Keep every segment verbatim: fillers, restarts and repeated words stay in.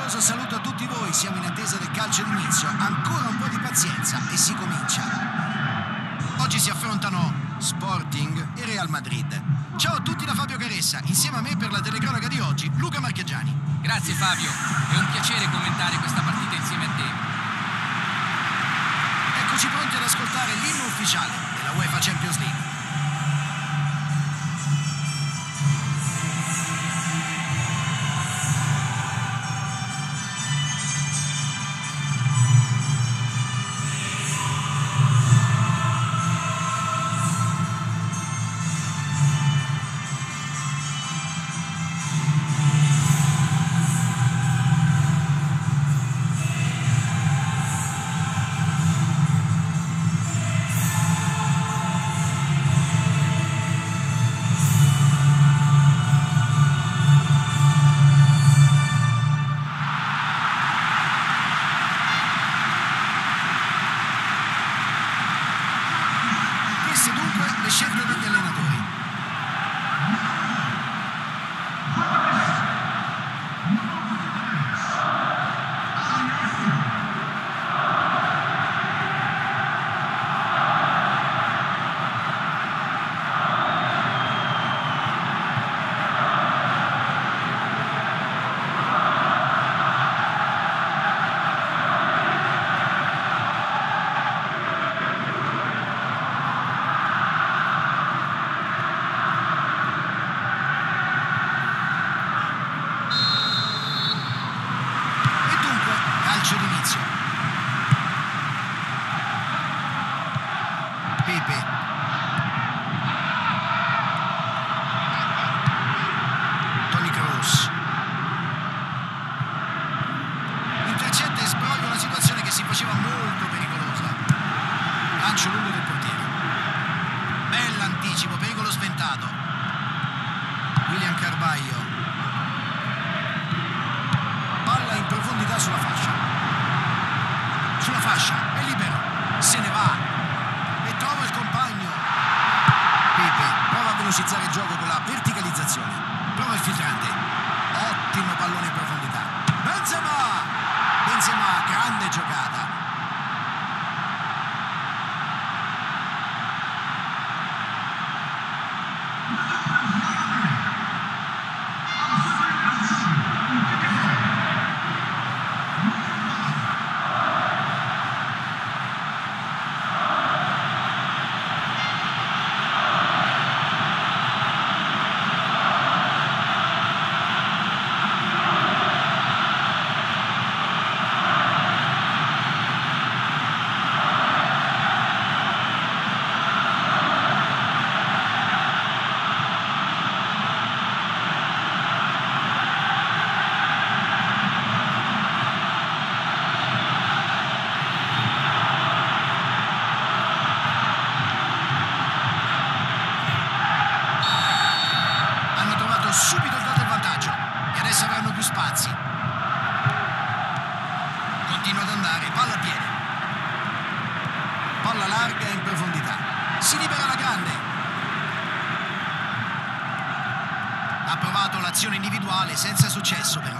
caloroso saluto a tutti voi, siamo in attesa del calcio d'inizio, ancora un po' di pazienza e si comincia. Oggi si affrontano Sporting e Real Madrid. Ciao a tutti da Fabio Caressa, insieme a me per la telecronaca di oggi, Luca Marchegiani. Grazie Fabio, è un piacere commentare questa partita insieme a te. Eccoci pronti ad ascoltare l'inno ufficiale della UEFA Champions League. Le scelte degli allenatori. D'inizio. Pepe. Toni Kroos. Intercetta e sbroglia una situazione che si faceva molto pericolosa. Lancio lungo del portiere. Bell'anticipo, pericolo sventato. William Carvalho. Palla in profondità sulla fascia. Sulla fascia, è libero, se ne va e trova il compagno. Pepe prova a velocizzare il gioco con la verticalizzazione, prova il filtrante, ottimo pallone in profondità. Benzema, Benzema, grande giocata. Subito il dato il vantaggio e adesso avranno più spazi. Continua ad andare, palla a piede, palla larga in profondità, si libera la grande. Ha provato l'azione individuale senza successo però.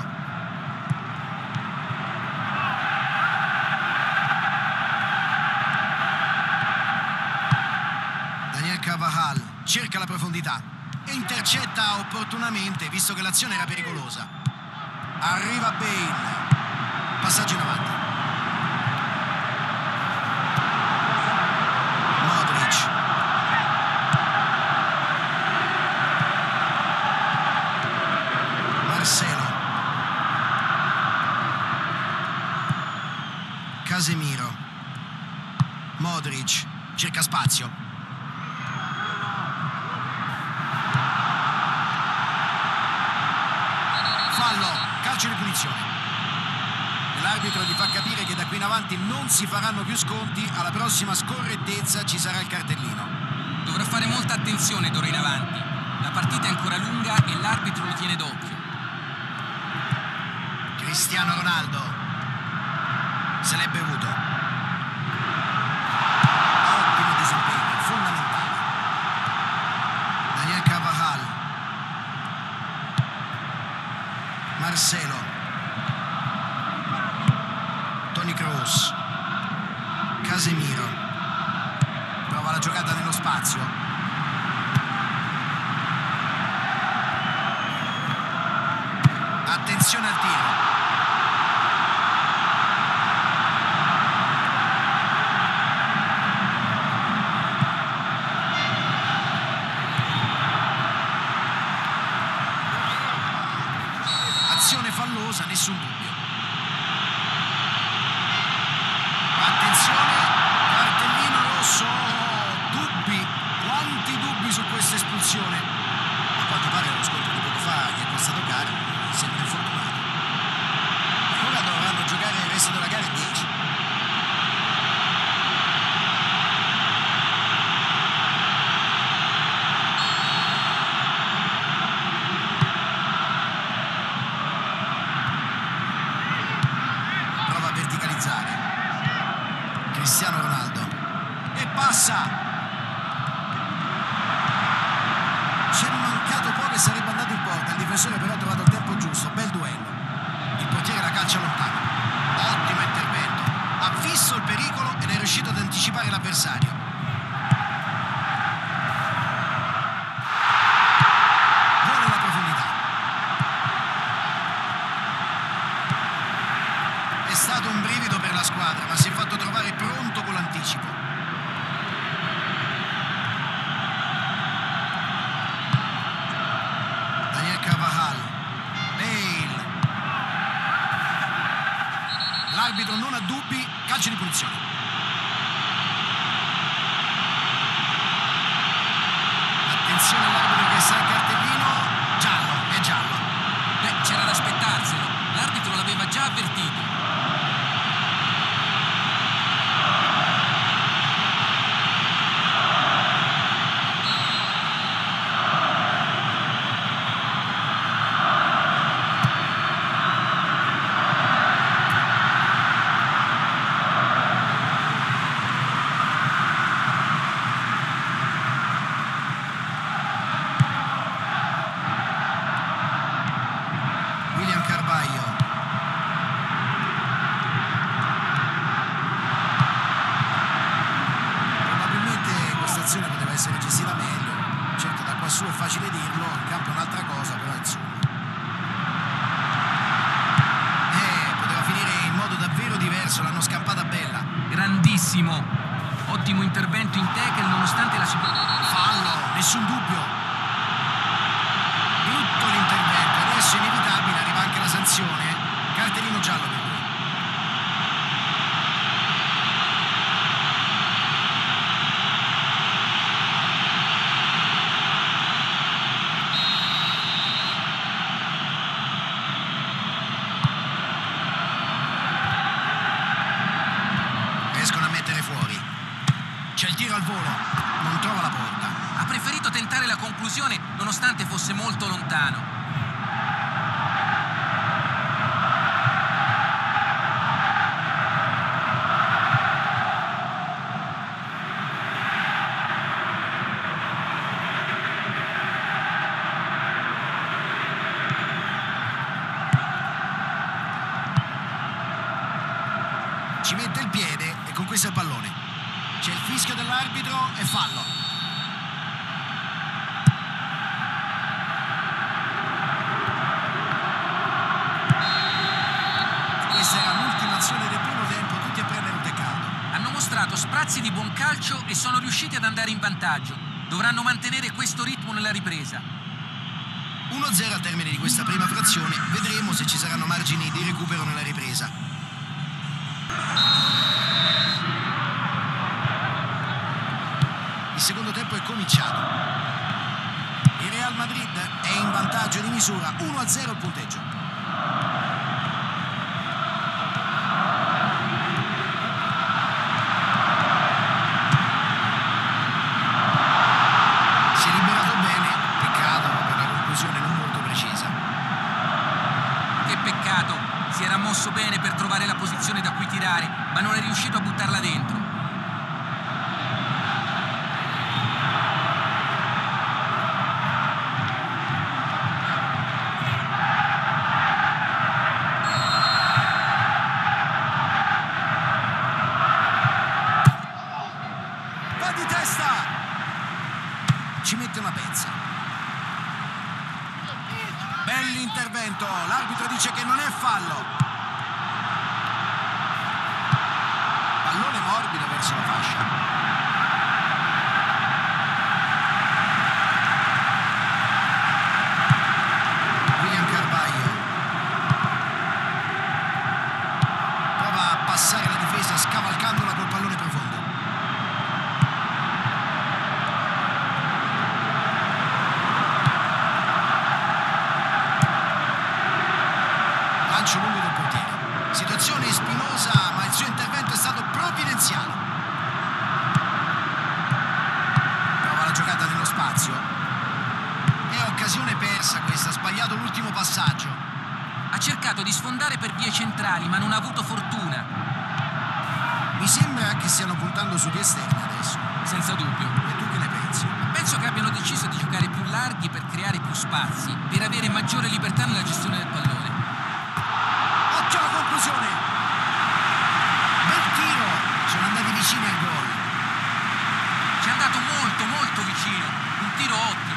Daniel Carvajal cerca la profondità e intercetta opportunamente, visto che l'azione era pericolosa. Arriva Bale, passaggio in avanti. Modric. Marcelo. Casemiro. Modric cerca spazio. Fallo, calcio di punizione. L'arbitro gli fa capire che da qui in avanti non si faranno più sconti, alla prossima scorrettezza ci sarà il cartellino. Dovrà fare molta attenzione d'ora in avanti. La partita è ancora lunga e l'arbitro lo tiene d'occhio. Cristiano Ronaldo. Se l'è bevuto. Ottimo disimpegno, fondamentale. Daniel Carvajal. Marcelo. Casemiro. Prova la giocata nello spazio. Attenzione al tiro. Azione fallosa, nessun dubbio. Attenzione, cartellino rosso. Dubbi, quanti dubbi su questa espulsione. A quanto pare lo scontro di poco fa gli è costato caro, sembra infortunato. Ora dovranno giocare il resto della gara in dieci. Prova a verticalizzare. Cristiano Ronaldo. E passa. C'è mancato poco e sarebbe andato in porta. Il difensore però ha trovato il tempo giusto. Bel duello. Il portiere la calcia lontano. Ottimo intervento. Ha visto il pericolo ed è riuscito ad anticipare l'avversario. Vuole la profondità. È stato un brivido per la squadra, ma si è fatto trovare pronto con l'anticipo. Daniel Carvajal. Bale. L'arbitro non ha dubbi, calcio di punizione. Attenzione all'arbitro che sa il cartellino. Giallo, è giallo. Beh, c'era da aspettarselo. L'arbitro l'aveva già avvertito. William Carvalho. Probabilmente questa azione poteva essere gestita meglio. Certo, da qua su è facile dirlo, il campo è un'altra cosa, però insomma. Eh, poteva finire in modo davvero diverso, l'hanno scampata bella. Grandissimo. Ottimo intervento in tackle nonostante la sicurezza. Fallo, nessun dubbio. Brutto l'intervento, adesso è inevitabile, arriva anche la sanzione. Cartellino giallo per lui. Riescono a mettere fuori. C'è il tiro al volo, non trova la porta. Ha preferito tentare la conclusione nonostante fosse molto lontano. Ci mette il piede e conquista il pallone. C'è il fischio dell'arbitro e fallo. Questa era l'ultima azione del primo tempo, tutti a prendere un tè caldo. Hanno mostrato sprazzi di buon calcio e sono riusciti ad andare in vantaggio. Dovranno mantenere questo ritmo nella ripresa. uno a zero al termine di questa prima frazione. Vedremo se ci saranno margini di recupero nella ripresa. Il secondo tempo è cominciato. Il Real Madrid è in vantaggio di misura, uno a zero il punteggio. Si è liberato bene, peccato per la conclusione non molto precisa. Che peccato, si era mosso bene per trovare la posizione da cui tirare, ma non è riuscito a buttarla dentro. Bell'intervento, l'arbitro dice che non è fallo. Pallone morbido verso la fascia. Passare la difesa scavalcandola col pallone profondo. Lancio lungo del portiere. Situazione spinosa, ma il suo intervento è stato provvidenziale. Prova la giocata nello spazio. È occasione persa questa, ha sbagliato l'ultimo passaggio. Ha cercato di sfondare per vie centrali, ma non ha avuto fortuna. Mi sembra che stiano puntando sugli esterni adesso. Senza dubbio. E tu che ne pensi? Penso che abbiano deciso di giocare più larghi per creare più spazi, per avere maggiore libertà nella gestione del pallone. Occhio alla conclusione! Bel tiro! Sono andati vicini al gol. Ci è andato molto, molto vicino. Un tiro ottimo.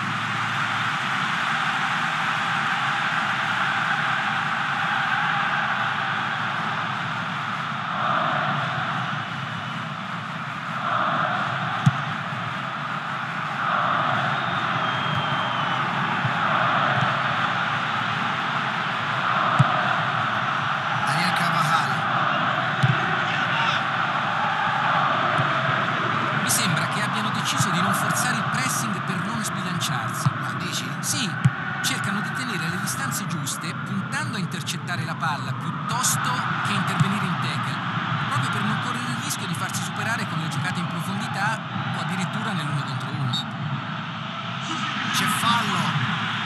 Deciso di non forzare il pressing per non sbilanciarsi. Ma dici? Sì, cercano di tenere le distanze giuste puntando a intercettare la palla piuttosto che intervenire in tackle, proprio per non correre il rischio di farsi superare con le giocate in profondità o addirittura nell'uno contro uno. C'è fallo.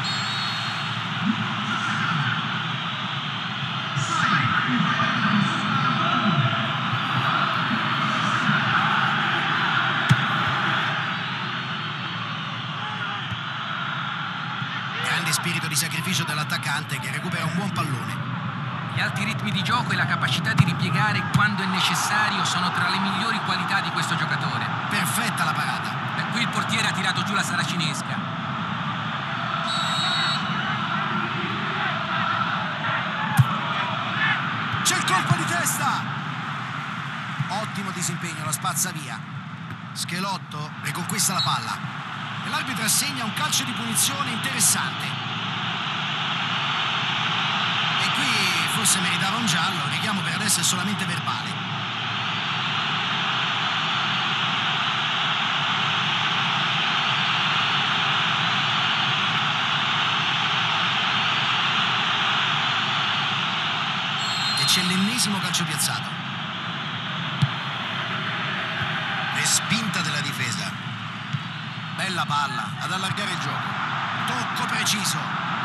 Spirito di sacrificio dell'attaccante che recupera un buon pallone. Gli alti ritmi di gioco e la capacità di ripiegare quando è necessario sono tra le migliori qualità di questo giocatore. Perfetta la parata. Beh, qui il portiere ha tirato giù la saracinesca. C'è il colpo di testa! Ottimo disimpegno, la spazza via. Schelotto riconquista la palla. E l'arbitro assegna un calcio di punizione interessante. E qui forse meritava un giallo, il richiamo per adesso è solamente verbale. E c'è l'ennesimo calcio piazzato. Respinta della difesa. Bella palla, ad allargare il gioco. Tocco preciso.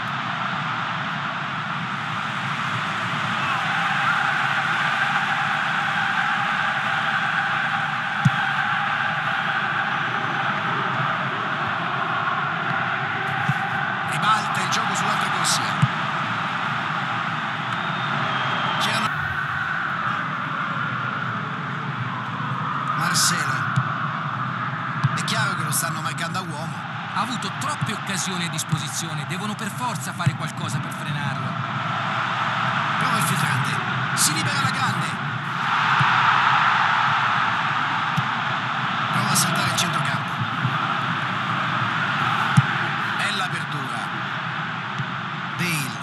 Ribalta il gioco sull'altra corsia. C'erano... Marcelo. È chiaro che lo stanno marcando a uomo. Ha avuto troppe occasioni a disposizione, devono per forza fare qualcosa per frenarlo. Prova il filtrante, si libera alla grande. Prova a saltare il centrocampo. Bella apertura. Bale.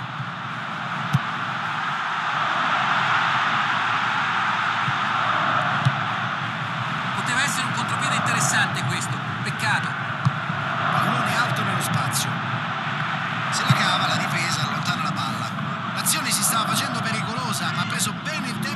Poteva essere un contropiede interessante questo, peccato. Pallone alto nello spazio. Se la cava la difesa, allontana la palla. L'azione si stava facendo pericolosa, ma ha preso bene il tempo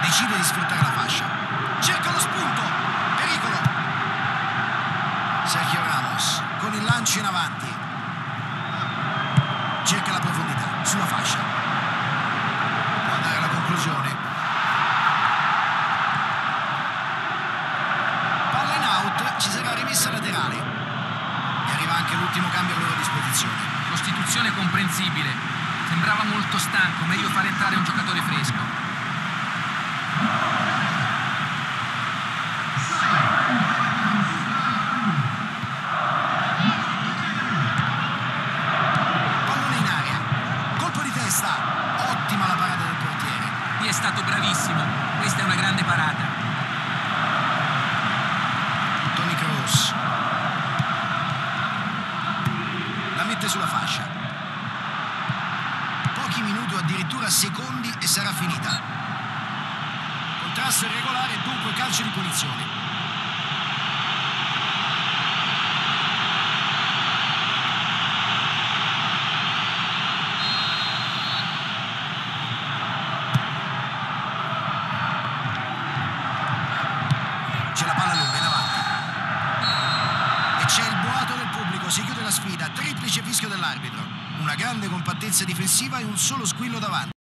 Decide di sfruttare la fascia. Cerca lo spunto. Pericolo. Sergio Ramos con il lancio in avanti. Cerca la profondità sulla fascia. Può andare alla conclusione. Palla in out, ci sarà rimessa laterale. E arriva anche l'ultimo cambio a loro disposizione. Costituzione comprensibile. Sembrava molto stanco, meglio far entrare un giocatore fresco. Pallone in aria. Colpo di testa. Ottima la parata del portiere. Qui è stato bravissimo. Questa è una grande parata. Toni Kroos. La mette sulla fascia. Pochi minuti o addirittura secondi e sarà finita. Contrasto irregolare, dunque calcio di punizione. C'è la palla lunga in avanti. E c'è il boato del pubblico, si chiude la sfida, triplice fischio dell'arbitro. Una grande compattezza difensiva e un solo squillo davanti.